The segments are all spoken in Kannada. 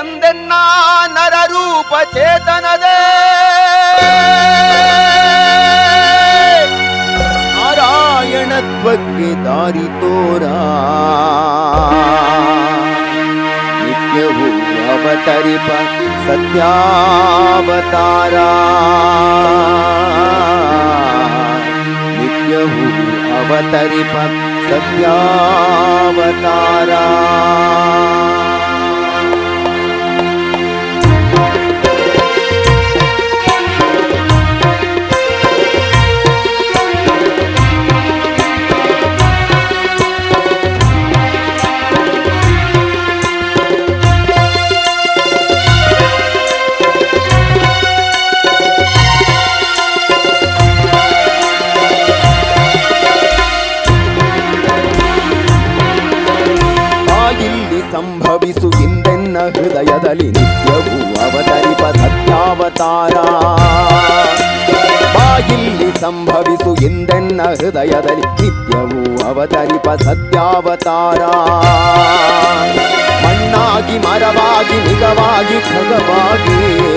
ಬಂದೆನ್ನ ನರರೂಪ ಚೇತನದೇ ನಾರಾಯಣತ್ವಕ್ಕೆ ದಾರಿ ತೋರ ನಿತ್ಯವೂ ಅವತರಿಪ ಸತ್ಯಾವತಾರ ನಿತ್ಯವೂ ಅವತರಿಪ ಸತ್ಯಾವತಾರ ಸಂಭವಿಸು ಇಂದೆನ್ನ ಹೃದಯದಲ್ಲಿ ನಿತ್ಯವೂ ಅವತರಿಪ ಸತ್ಯಾವತಾರ ಬಾಯಿಲ್ಲಿ ಸಂಭವಿಸು ಇಂದೆನ್ನ ಹೃದಯದಲ್ಲಿ ನಿತ್ಯವೂ ಅವತರಿಪ ಸತ್ಯಾವತಾರ ಮಣ್ಣಾಗಿ ಮರವಾಗಿ ನಿಗವಾಗಿ ಖಗವಾಗಿ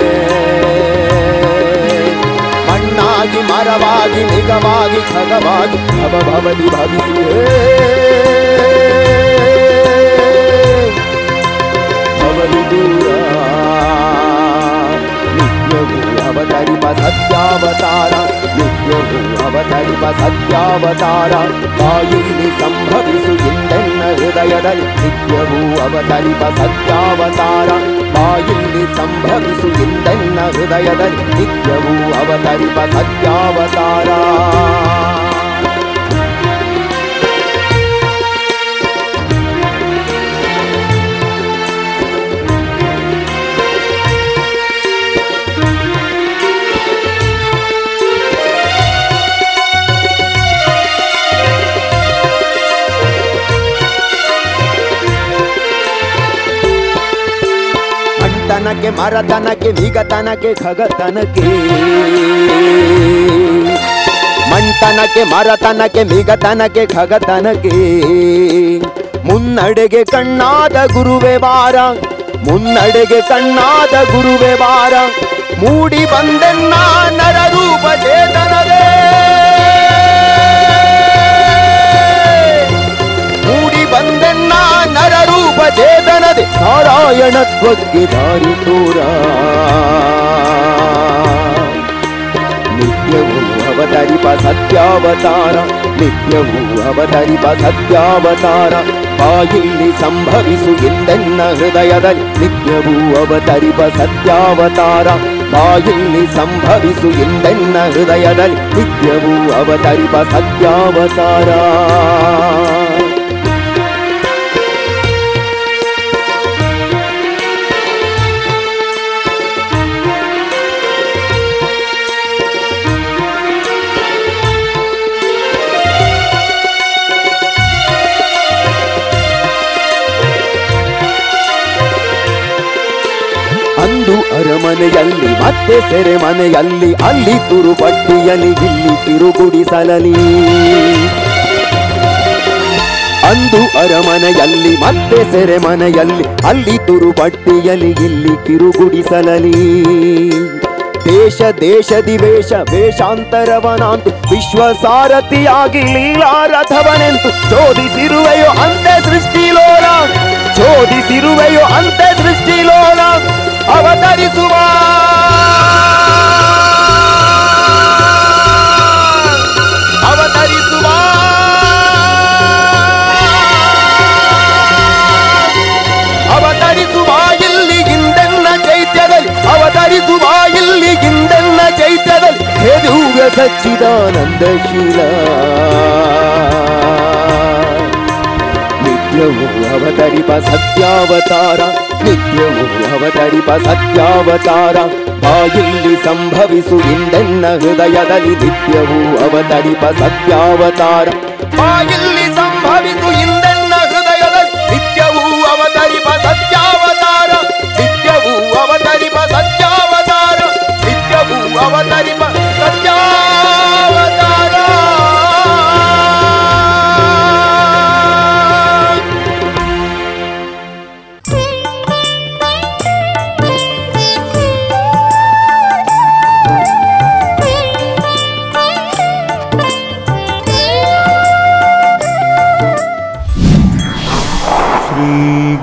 ಮಣ್ಣಾಗಿ ಮರವಾಗಿ ನಿಗವಾಗಿ ಖಗವಾಗಿ ಭವಭವದಿ ಭವಿಸುವೆ ನಿತ್ಯವೂ ಅವತರಿಪ ಸತ್ಯಾವತಾರ ನಿತ್ಯವೂ ಅವತರಿಪ ಸತ್ಯಾವತಾರ ಬಾಯಿಲ್ಲಿ ಸಂಭವಿಸು ಇಂದೆನ್ನ ಹೃದಯದಲ್ಲಿ ನಿತ್ಯವೂ ಅವತರಿಪ ಸತ್ಯಾವತಾರ ಬಾಯಿಲ್ಲಿ ಸಂಭವಿಸು ಇಂದೆನ್ನ ಹೃದಯದಲ್ಲಿ ನಿತ್ಯವೂ ಅವತರಿಪ ಸತ್ಯಾವತಾರ ತನಕ್ಕೆ ಮರತನಕ್ಕೆ ವಿಗತನಕ್ಕೆ ಖಗತನಕ್ಕೆ ಮಂಟನಕ್ಕೆ ಮರತನಕ್ಕೆ ವಿಗತನಕ್ಕೆ ಖಗತನಕ್ಕೆ ಮುನ್ನಡೆಗೆ ಕಣ್ಣಾದ ಗುರುವೆ ಬಾರ ಮುನ್ನಡೆಗೆ ಕಣ್ಣಾದ ಗುರುವೆ ಬಾರ ಮೂಡಿ ಬಂದೆನ್ನ ನರರೂಪ ಚೇತನದೇ ಮೂಡಿ ಬಂದೆನ್ನ ನರರೂಪ ಚೇತನದೆ ನಾರಾಯಣತ್ವಕ್ಕೆ ದಾರಿ ತೋರ ನಿತ್ಯವೂ ಅವತರಿಪ ಸತ್ಯಾವತಾರ ನಿತ್ಯವೂ ಅವತರಿಪ ಸತ್ಯಾವತಾರ ಬಾಯಿಲ್ಲಿ ಸಂಭವಿಸು ಇಂದೆನ್ನ ಹೃದಯದಲ್ಲಿ ನಿತ್ಯವೂ ಅವತರಿಪ ಸತ್ಯಾವತಾರ ಬಾಯಿಲ್ಲಿ ಸಂಭವಿಸು ಇಂದೆನ್ನ ಹೃದಯದಲ್ಲಿ ನಿತ್ಯವೂ ಅವತರಿಪ ಸತ್ಯಾವತಾರ ಅಂದು ಅರಮನೆಯಲ್ಲಿ ಮತ್ತೆ ಸೆರೆಮನೆಯಲ್ಲಿ ಅಲ್ಲಿ ತುರುಪಟ್ಟಿಯಲಿ ಇಲ್ಲಿ ತಿರುಗುಡಿಸಲಲಿ ಅಂದು ಅರಮನೆಯಲ್ಲಿ ಮತ್ತೆ ಸೆರೆಮನೆಯಲ್ಲಿ ಅಲ್ಲಿ ತುರುಪಟ್ಟಿಯಲಿ ಇಲ್ಲಿ ಕಿರುಗುಡಿಸಲಲಿ ದೇಶ ದೇಶದಿ ವೇಷ ವೇಷಾಂತರವನಾಂತು ವಿಶ್ವಸಾರಥಿಯಾಗಿ ಲೀಲಾರಥವನೆಂತು ಚೋದಿಸಿರುವೆಯೋ ಅಂತೆ ಸೃಷ್ಟಿಲೋಲ ಚೋದಿಸಿರುವೆಯೋ ಅಂತೆ ಸೃಷ್ಟಿಲೋಲ ಅವತರಿಸುವ ಅವತರಿಸುವ ಅವತರಿಸುವ ಇಲ್ಲಿ ಇಂದೆನ್ನ ಚೈತ್ಯದಲ್ಲಿ ಅವತರಿಸುವ ಇಲ್ಲಿ ಇಂದೆನ್ನ ಚೈತ್ಯದಲ್ಲಿ ಹೇ ದಿವ್ಯ ಸಚ್ಚಿದಾನಂದಶೀಲ ನಿತ್ಯವೂ ಅವತರಿಪ ಸತ್ಯಾವತಾರ ನಿತ್ಯವೂ ಅವತರಿಪ ಸತ್ಯಾವತಾರ ಬಾಯಿಲ್ಲಿ ಸಂಭವಿಸು ಇಂದೆನ್ನ ಹೃದಯದಲ್ಲಿ ನಿತ್ಯವೂ ಅವತರಿಪ ಸತ್ಯಾವತಾರ ಬಾಯಿಲ್ಲಿ ಸಂಭವಿಸು ಇಂದೆನ್ನ ಹೃದಯದಲ್ಲಿ ನಿತ್ಯವೂ ಅವತರಿಪ ಸತ್ಯಾವತಾರ ನಿತ್ಯವೂ ಅವತರಿಪ ಸತ್ಯಾವತಾರ ನಿತ್ಯವೂ ಅವತರಿಪ ಸತ್ಯಾವತಾರ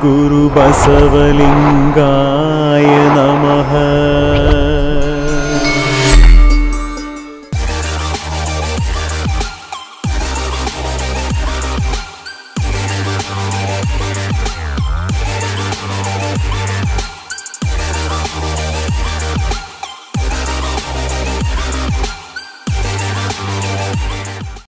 गुरुबसवलिङ्गाय नमः।